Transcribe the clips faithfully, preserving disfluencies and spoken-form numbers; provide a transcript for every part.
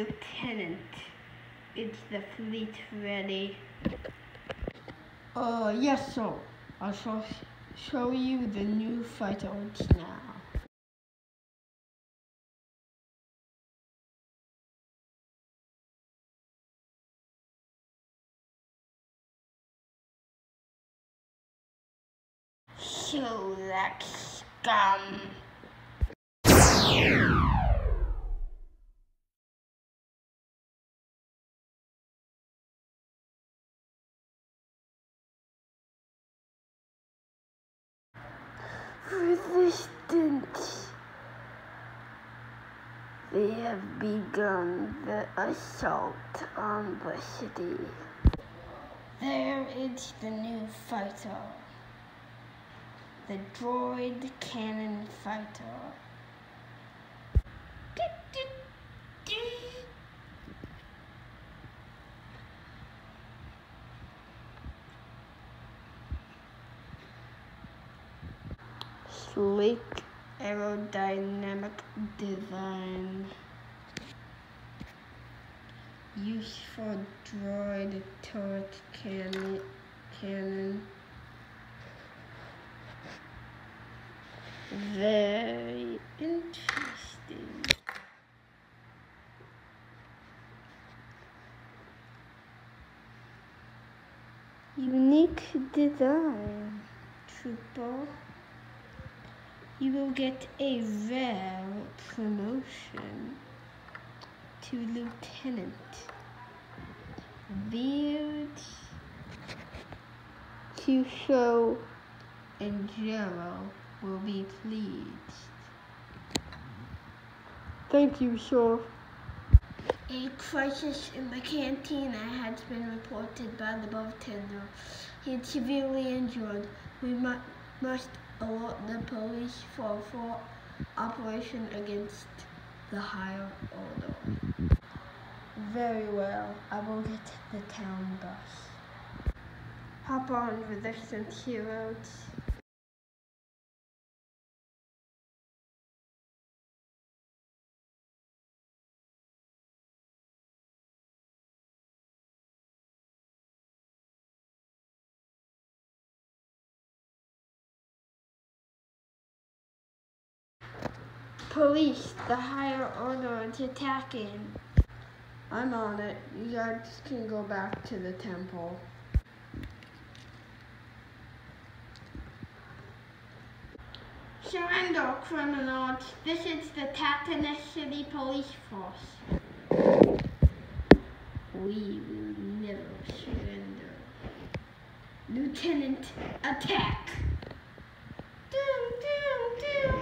Lieutenant. Is the fleet ready? Uh, yes, sir. I shall show you the new fighters now. Solak scum. Resistance. They have begun the assault on the city. There is the new fighter. The Droid cannon fighter. Sleek aerodynamic design. Used for droid turret cannon. cannon. Very interesting. Unique design, trooper. You will get a rare promotion to lieutenant. Beard to show, and Gerald will be pleased. Thank you, sir. A crisis in the cantina has been reported by the bartender. He is severely injured. We mu must alert the police for full operation against the higher order. Very well. I will get the town bus. Hop on, resistance heroes. Police, the higher order is attacking. I'm on it. You guys can go back to the temple. Surrender, criminals. This is the Tatenis City Police Force. We will never surrender. Lieutenant, attack! Doom, doom, doom.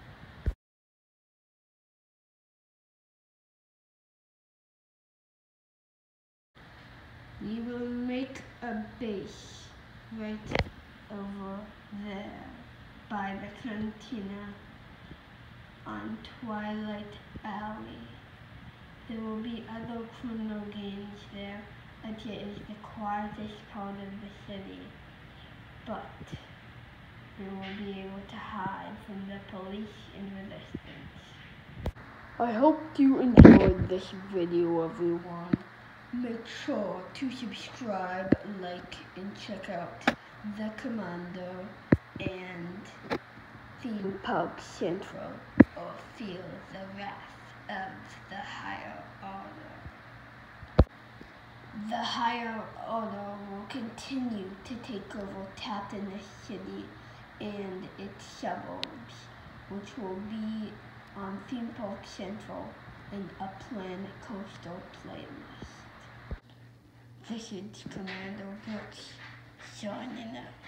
You will make a base right over there by the cantina on Twilight Alley. There will be other criminal gangs there, as it is the quietest part of the city. But you will be able to hide from the police and resistance. I hope you enjoyed this video, everyone. Make sure to subscribe, like, and check out The Commander and Theme Park Central, or feel the wrath of the higher order. The higher order will continue to take over Tatenis City and its suburbs, which will be on Theme Park Central and Upland Coastal playlist. This is Commander Brooks, signing out.